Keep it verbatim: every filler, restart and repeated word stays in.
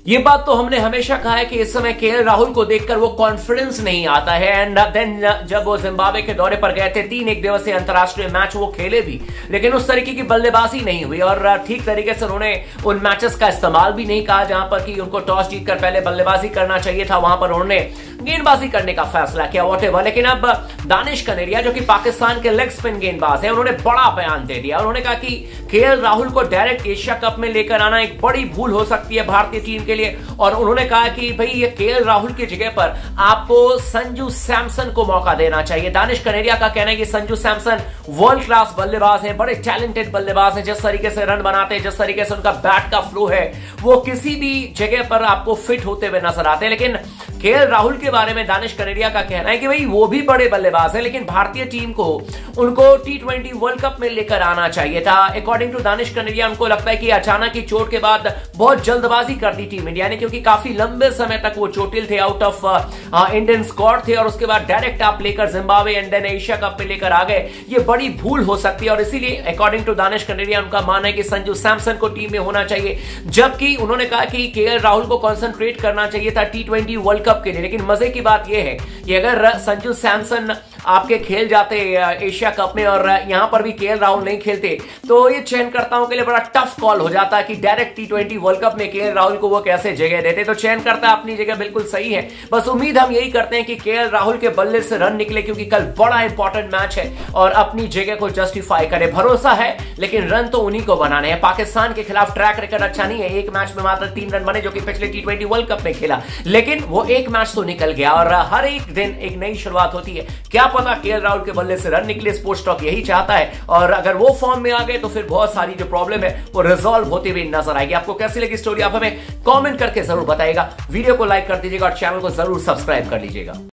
ये बात तो हमने हमेशा कहा है कि इस समय केएल राहुल को देखकर वो कॉन्फिडेंस नहीं आता है। एंड देन जब वो जिम्बाब्वे के दौरे पर गए थे, तीन एक दिवसीय अंतरराष्ट्रीय मैच वो खेले भी, लेकिन उस तरीके की बल्लेबाजी नहीं हुई और ठीक तरीके से उन्होंने उन मैचेस का इस्तेमाल भी नहीं कहा जहां पर कि उनको टॉस जीतकर पहले बल्लेबाजी करना चाहिए था, वहां पर उन्होंने गेंदबाजी करने का फैसला किया वॉटेवर। लेकिन अब दानिश कनेरिया जो कि पाकिस्तान के लेग स्पिन गेंदबाज है, उन्होंने बड़ा बयान दे दिया। उन्होंने कहा कि केएल राहुल को डायरेक्ट एशिया कप में लेकर आना एक बड़ी भूल हो सकती है भारतीय टीम के लिए। और उन्होंने कहा कि भाई ये केएल राहुल की जगह पर आपको संजू सैमसन को मौका देना चाहिए। दानिश कनेरिया का कहना है कि संजू सैमसन वर्ल्ड क्लास बल्लेबाज है, बड़े टैलेंटेड बल्लेबाज है, जिस तरीके से रन बनाते हैं, जिस तरीके से उनका बैट का फ्लो है, वो किसी भी जगह पर आपको फिट होते हुए नजर आते हैं। लेकिन केएल राहुल के बारे में दानिश कनेरिया का कहना है कि भाई वो भी बड़े बल्लेबाज है, लेकिन भारतीय टीम को उनको टी ट्वेंटी वर्ल्ड कप में लेकर आना चाहिए था। अकॉर्डिंग टू दानिश कनेरिया, उनको लगता है कि अचानक ही चोट के बाद बहुत जल्दबाजी कर दी टीम इंडिया ने, क्योंकि काफी लंबे समय तक वो चोटिल थे, आउट ऑफ इंडियन स्क्वाड थे, और उसके बाद डायरेक्ट आप लेकर Zimbabwe and then Asia cup में लेकर आ गए। ये बड़ी भूल हो सकती है और इसीलिए अकॉर्डिंग टू दानिश कनेरिया उनका मानना है कि संजू सैमसन को टीम में होना चाहिए। जबकि उन्होंने कहा कि केएल राहुल को कंसंट्रेट करना चाहिए था टी ट्वेंटी वर्ल्ड कप के लिए। लेकिन मजे की बात यह है कि अगर संजू सैमसन आपके खेल जाते एशिया कप में और यहां पर भी केएल राहुल नहीं खेलते, तो ये चयनकर्ताओं के लिए बड़ा टफ कॉल हो जाता है कि direct T twenty world cup में केएल राहुल को वो कैसे जगह देते। तो चयनकर्ता अपनी जगह बिल्कुल सही है, बस उम्मीद हम यही करते हैं कि केएल राहुल के बल्ले से रन निकले, क्योंकि कल बड़ा इंपॉर्टेंट मैच है और अपनी जगह को जस्टिफाई करे। भरोसा है, लेकिन रन तो उन्हीं को बनाने हैं। पाकिस्तान के खिलाफ ट्रैक रिकॉर्ड अच्छा नहीं है, एक मैच में मात्र तीन रन बने जो कि पिछले टी ट्वेंटी वर्ल्ड कप में खेला, लेकिन वो एक मैच तो निकल गया और हर एक दिन एक नई शुरुआत होती है। क्या पता केएल राहुल के बल्ले से रन निकले, स्पोर्ट्स टॉक यही चाहता है। और अगर वो फॉर्म में आ गए तो फिर बहुत सारी जो प्रॉब्लम है वो रिजॉल्व होती हुई नजर आएगी। आपको कैसी लगी स्टोरी, आप हमें कमेंट करके जरूर बताइएगा। वीडियो को लाइक कर दीजिएगा और चैनल को जरूर सब्सक्राइब कर लीजिएगा।